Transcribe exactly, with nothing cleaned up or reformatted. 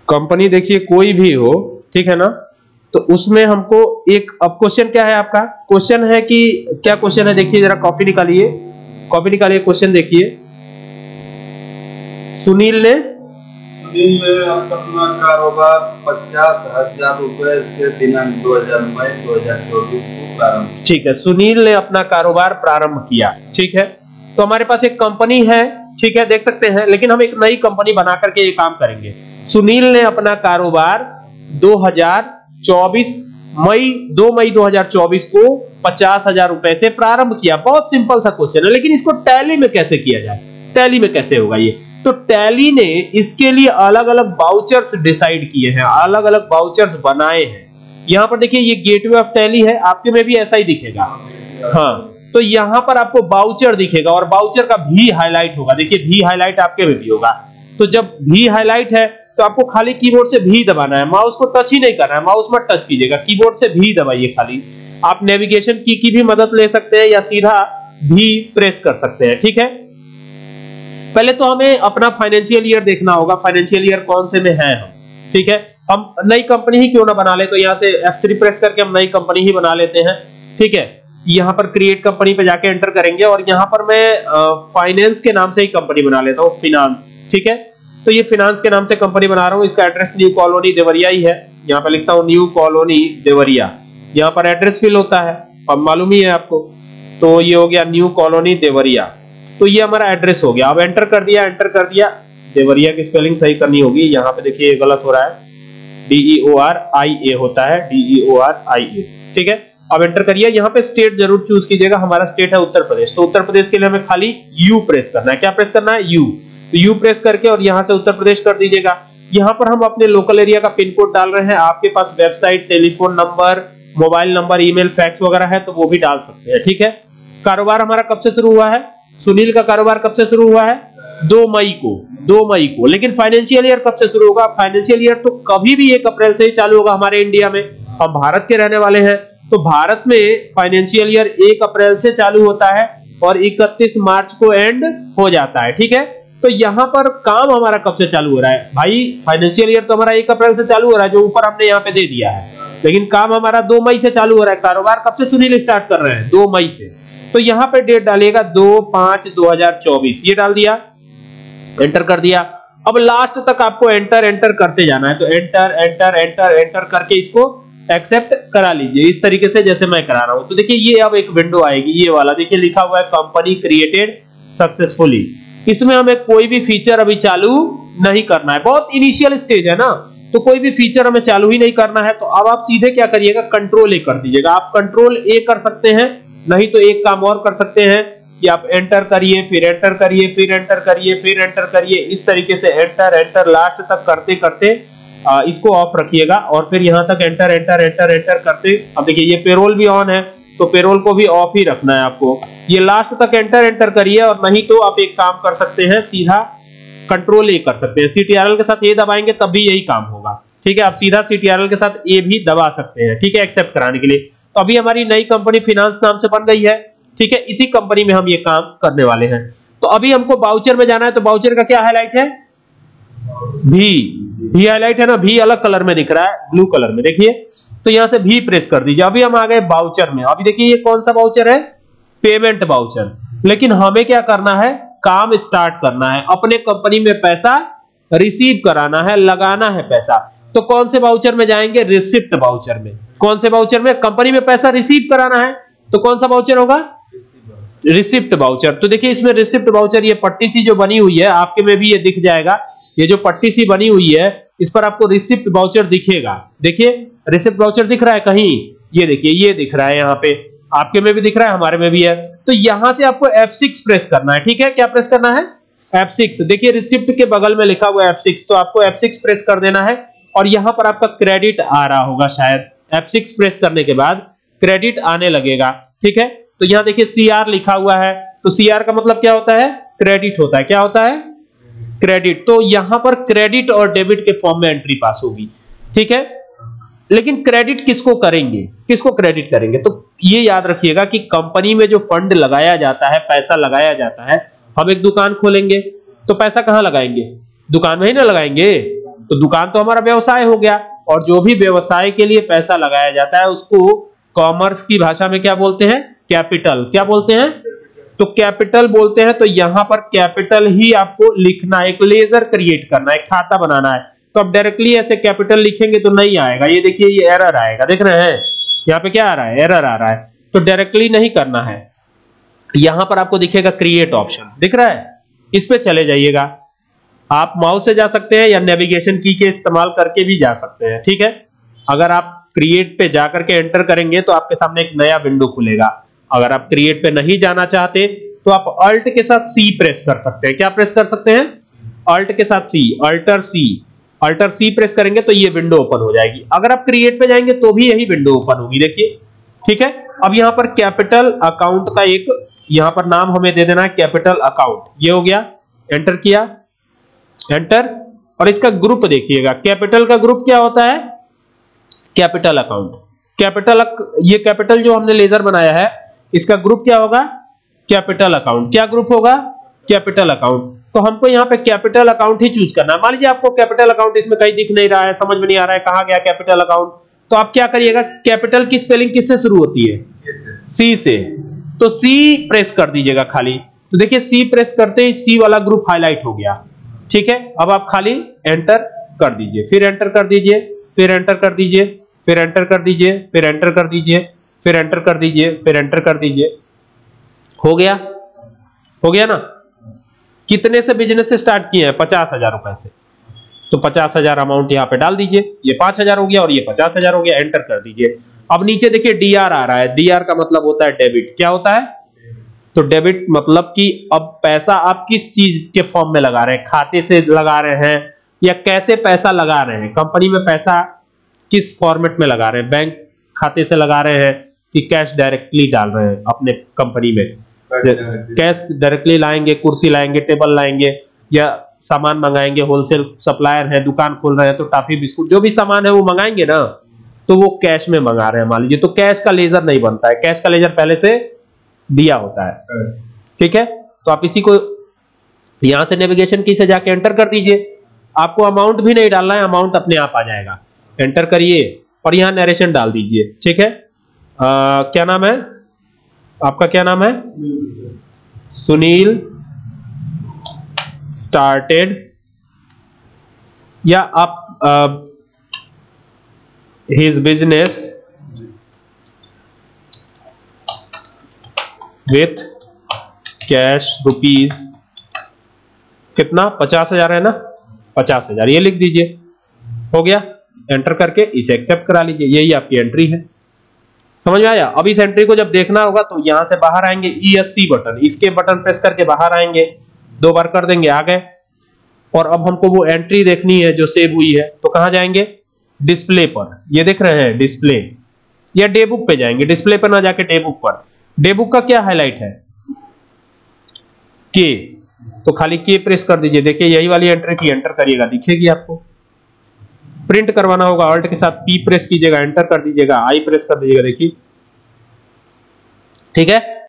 Company देखिए कोई भी हो, ठीक है ना, तो उसमें हमको एक, अब क्वेश्चन क्या है आपका, क्वेश्चन है कि क्या क्वेश्चन है, देखिए जरा कॉपी निकालिए, कॉपी निकालिए, क्वेश्चन देखिए। सुनील ने सुनील ने अपना कारोबार पचास हजार रुपए से दिनांक दो हजार मई दो हजार चौबीस को प्रारंभ। ठीक है, सुनील ने अपना कारोबार प्रारंभ किया, ठीक है। तो हमारे पास एक कंपनी है, ठीक है, देख सकते हैं, लेकिन हम एक नई कंपनी बना करके ये काम करेंगे। सुनील ने अपना कारोबार दो हजार चौबीस मई दो मई दो हजार चौबीस को पचास हजार रुपए से प्रारंभ किया। बहुत सिंपल सा क्वेश्चन है, लेकिन इसको टैली में कैसे किया जाए, टैली में कैसे होगा ये, तो टैली ने इसके लिए अलग अलग वाउचर्स डिसाइड किए हैं, अलग अलग वाउचर्स बनाए हैं। यहां पर देखिए ये गेटवे ऑफ टैली है, आपके में भी ऐसा ही दिखेगा, हाँ, तो यहां पर आपको वाउचर दिखेगा और वाउचर का भी हाईलाइट होगा, देखिए भी हाईलाइट आपके में भी होगा। तो जब भी हाईलाइट है तो आपको खाली कीबोर्ड से भी दबाना है, माउस को टच ही नहीं करना है, माउस मत टच कीजिएगा, कीबोर्ड से भी दबाइए खाली। आप नेविगेशन की की भी मदद ले सकते हैं या सीधा भी प्रेस कर सकते हैं, ठीक है। पहले तो हमें अपना फाइनेंशियल ईयर देखना होगा, फाइनेंशियल ईयर कौन से में है हम, ठीक है। हम नई कंपनी ही क्यों ना बना ले, तो यहां से एफ थ्री प्रेस करके हम नई कंपनी ही बना लेते हैं, ठीक है। यहां पर क्रिएट कंपनी पे जाके एंटर करेंगे और यहां पर मैं फाइनेंस के नाम से ही कंपनी बना लेता हूं, फिनांस, ठीक है। तो ये फिनांस के नाम से कंपनी बना रहा हूं, इसका एड्रेस न्यू कॉलोनी देवरिया ही है, यहां पे लिखता हूं न्यू कॉलोनी देवरिया। यहां पर एड्रेस फिल होता है, अब मालूम ही है आपको, तो ये हो गया न्यू कॉलोनी देवरिया, तो ये हमारा एड्रेस हो गया। अब एंटर कर दिया, एंटर कर दिया, देवरिया की स्पेलिंग सही करनी होगी, यहां पे देखिए गलत हो रहा है, डी ई ओ आर आई ए होता है, डी ई ओ आर आई ए, ठीक है। अब एंटर करिए, यहाँ पे स्टेट जरूर चूज कीजिएगा, हमारा स्टेट है उत्तर प्रदेश, तो उत्तर प्रदेश के लिए हमें खाली यू प्रेस करना है, क्या प्रेस करना है, यू, तो यू प्रेस करके और यहाँ से उत्तर प्रदेश कर दीजिएगा। यहाँ पर हम अपने लोकल एरिया का पिन कोड डाल रहे हैं, आपके पास website, telephone number, mobile number, email, fax वगैरह है तो वो भी डाल सकते हैं, ठीक है। कारोबार हमारा कब से शुरू हुआ है, सुनील का कारोबार कब से शुरू हुआ है, दो मई को, दो मई को, लेकिन फाइनेंशियल ईयर कब से शुरू होगा, फाइनेंशियल ईयर तो कभी भी एक अप्रैल से ही चालू होगा हमारे इंडिया में, हम भारत के रहने वाले हैं, तो भारत में फाइनेंशियल ईयर एक अप्रैल से चालू होता है और इकतीस मार्च को एंड हो जाता है, ठीक है। तो यहाँ पर काम हमारा कब से चालू हो रहा है भाई, फाइनेंशियल ईयर तो हमारा एक अप्रैल से चालू हो रहा है, जो ऊपर हमने यहाँ पे दे दिया है, लेकिन काम हमारा दो मई से चालू हो रहा है। कारोबार कब से सुनील स्टार्ट कर रहे हैं, दो मई से, तो यहाँ पे डेट डालिएगा दो पांच दो हजार चौबीस, ये डाल दिया, एंटर कर दिया। अब लास्ट तक आपको एंटर एंटर करते जाना है, तो एंटर एंटर एंटर एंटर करके इसको एक्सेप्ट करा लीजिए, इस तरीके से जैसे मैं करा रहा हूं। तो देखिए ये अब एक विंडो आएगी, ये वाला देखिए लिखा हुआ है कंपनी क्रिएटेड सक्सेसफुली, इसमें हमें कोई भी फीचर अभी चालू नहीं करना है, बहुत इनिशियल स्टेज है ना, तो कोई भी फीचर हमें चालू ही नहीं करना है। तो अब आप सीधे क्या करिएगा, कंट्रोल ए कर दीजिएगा, आप कंट्रोल ए कर सकते हैं, नहीं तो एक काम और कर सकते हैं कि आप एंटर करिए, फिर एंटर करिए, फिर एंटर करिए, फिर एंटर करिए, इस तरीके से एंटर एंटर लास्ट तक करते करते आ, इसको ऑफ रखिएगा और फिर यहां तक एंटर एंटर एंटर एंटर करते। अब देखिए ये पेरोल भी ऑन है, तो पेरोल को भी ऑफ ही रखना है आपको, ये लास्ट तक एंटर एंटर करिए, और नहीं तो आप एक काम कर सकते हैं, सीधा कंट्रोल ए कर सकते हैं, सीटीआरएल के साथ ए दबाएंगे तब भी यही काम होगा, ठीक है। आप सीधा सीटीआरएल के साथ ए भी दबा सकते हैं, ठीक है, एक्सेप्ट कराने के लिए। तो अभी हमारी नई कंपनी फिनांस नाम से बन गई है, ठीक है, इसी कंपनी में हम ये काम करने वाले हैं। तो अभी हमको वाउचर में जाना है, तो वाउचर का क्या हाईलाइट है, भी भी हाईलाइट है ना, भी अलग कलर में दिख रहा है, ब्लू कलर में, देखिए, तो यहां से भी प्रेस कर दीजिए। अभी हम आ गए वाउचर में, अभी देखिए ये कौन सा वाउचर है, पेमेंट वाउचर, लेकिन हमें क्या करना है, काम स्टार्ट करना है, अपने कंपनी में पैसा रिसीव कराना है, लगाना है पैसा। तो कौन से वाउचर में जाएंगे, रिसिप्ट वाउचर में। कौन से वाउचर में, कंपनी में पैसा रिसीव कराना है, तो कौन सा वाउचर होगा, रिसिप्ट वाउचर। तो देखिए इसमें रिसिप्ट वाउचर, ये पट्टी सी जो बनी हुई है, आपके में भी ये दिख जाएगा, ये जो पट्टी सी बनी हुई है इस पर आपको रिसिप्ट वाउचर दिखेगा, देखिए रिसिप्ट वाउचर दिख रहा है कहीं, ये देखिए ये दिख रहा है, यहाँ पे आपके में भी दिख रहा है, हमारे में भी है। तो यहां से आपको एफ सिक्स प्रेस करना है, ठीक है, क्या प्रेस करना है, एफ सिक्स। देखिए रिसिप्ट के बगल में लिखा हुआ है एफ सिक्स, तो आपको एफ सिक्स प्रेस कर देना है, और यहां पर आपका क्रेडिट आ रहा होगा शायद, एफ सिक्स प्रेस करने के बाद क्रेडिट आने लगेगा, ठीक है। तो यहां देखिए सीआर लिखा हुआ है, तो सीआर का मतलब क्या होता है, क्रेडिट होता है, क्या होता है, क्रेडिट। तो यहां पर क्रेडिट और डेबिट के फॉर्म में एंट्री पास होगी, ठीक है। लेकिन क्रेडिट किसको करेंगे, किसको क्रेडिट करेंगे, तो ये याद रखिएगा कि कंपनी में जो फंड लगाया जाता है, पैसा लगाया जाता है, हम एक दुकान खोलेंगे तो पैसा कहां लगाएंगे, दुकान में ही ना लगाएंगे, तो दुकान तो हमारा व्यवसाय हो गया, और जो भी व्यवसाय के लिए पैसा लगाया जाता है उसको कॉमर्स की भाषा में क्या बोलते हैं? कैपिटल। क्या बोलते हैं? तो कैपिटल बोलते हैं। तो यहां पर कैपिटल ही आपको लिखना, एक लेजर क्रिएट करना, एक खाता बनाना है। तो अब डायरेक्टली ऐसे कैपिटल लिखेंगे तो नहीं आएगा, ये देखिए ये एरर आएगा, देख रहे हैं यहाँ पे क्या आ रहा है? एरर आ रहा है। तो डायरेक्टली नहीं करना है, यहां पर आपको दिखेगा क्रिएट ऑप्शन, दिख रहा है, इस पे चले जाइएगा। आप माउस से जा सकते हैं या नेविगेशन की के इस्तेमाल करके भी जा सकते हैं, ठीक है। अगर आप क्रिएट पे जाकर के एंटर करेंगे तो आपके सामने एक नया विंडो खुलेगा। अगर आप क्रिएट पे नहीं जाना चाहते तो आप अल्ट के साथ सी प्रेस कर सकते हैं। क्या प्रेस कर सकते हैं? अल्ट के साथ C, alt C, alt C press करेंगे तो ये विंडो ओपन हो जाएगी। अगर आप क्रिएट पे जाएंगे तो भी यही विंडो ओपन होगी, देखिए, ठीक है। अब यहां पर कैपिटल अकाउंट का एक यहां पर नाम हमें दे देना है, कैपिटल अकाउंट। ये हो गया, एंटर किया, एंटर। और इसका ग्रुप देखिएगा, कैपिटल का ग्रुप क्या होता है? Capital account. कैपिटल, ये कैपिटल जो हमने लेजर बनाया है इसका ग्रुप क्या होगा? Capital account. क्या ग्रुप होगा? Capital account. तो हमको यहाँ पे कैपिटल अकाउंट ही चूज करना है। मान लीजिए आपको कैपिटल अकाउंट इसमें कहीं दिख नहीं रहा है, समझ में नहीं आ रहा है कहां गया कैपिटल अकाउंट, तो आप क्या करिएगा? कैपिटल की स्पेलिंग किससे शुरू होती है? सी से। तो सी प्रेस कर दीजिएगा खाली। तो देखिए सी प्रेस करते ही सी वाला ग्रुप हाईलाइट हो गया, ठीक है। अब आप खाली एंटर कर दीजिए, फिर एंटर कर दीजिए, फिर एंटर कर दीजिए, फिर एंटर कर दीजिए, फिर एंटर कर दीजिए, फिर एंटर कर दीजिए, फिर एंटर कर दीजिए। हो गया? हो गया ना? कितने से बिजनेस से स्टार्ट किए हैं? पचास हजार रुपए से। तो पचास हजार अमाउंट यहाँ पे डाल दीजिए, ये पांच हजार हो गया और ये पचास हजार हो गया, एंटर कर दीजिए। अब नीचे देखिए डीआर आ रहा है, डीआर का मतलब होता है डेबिट। क्या होता है? तो डेबिट मतलब कि अब पैसा आप किस चीज के फॉर्म में लगा रहे हैं, खाते से लगा रहे हैं या कैसे पैसा लगा रहे हैं, कंपनी में पैसा किस फॉर्मेट में लगा रहे हैं, बैंक खाते से लगा रहे हैं कि कैश डायरेक्टली डाल रहे हैं अपने कंपनी में। कैश डायरेक्टली लाएंगे, कुर्सी लाएंगे, टेबल लाएंगे, या सामान मंगाएंगे, होलसेल सप्लायर है, दुकान खोल रहे हैं तो टॉफी बिस्कुट जो भी सामान है वो मंगाएंगे ना, तो वो कैश में मंगा रहे हैं मान लीजिए, तो कैश का लेजर नहीं बनता है, कैश का लेजर पहले से दिया होता है, ठीक है। तो आप इसी को यहां से नेविगेशन की से जाके एंटर कर दीजिए। आपको अमाउंट भी नहीं डालना है, अमाउंट अपने आप आ जाएगा। एंटर करिए और यहां नरेशन डाल दीजिए, ठीक है। आ, क्या नाम है आपका? क्या नाम है? सुनील स्टार्टेड, या आप his business with cash rupees कितना? पचास हजार है ना, पचास हजार, ये लिख दीजिए। हो गया? एंटर करके इसे एक्सेप्ट करा लीजिए, यही आपकी एंट्री है। समझ में आया? अब इस एंट्री को जब देखना होगा तो यहां से बाहर आएंगे, ई एस सी बटन, इसके बटन प्रेस करके बाहर आएंगे, दो बार कर देंगे, आ गए। और अब हमको वो एंट्री देखनी है जो सेव हुई है, तो कहां जाएंगे? डिस्प्ले पर, ये देख रहे हैं डिस्प्ले, या डे बुक पे जाएंगे, डिस्प्ले पर ना जाके डे बुक पर। डे बुक का क्या हाईलाइट है? के, तो खाली के प्रेस कर दीजिए। देखिए यही वाली एंट्री की एंटर करिएगा, दिखेगी आपको। प्रिंट करवाना होगा, अल्ट के साथ पी प्रेस कीजिएगा, एंटर कर दीजिएगा, आई प्रेस कर दीजिएगा, देखिए, ठीक है।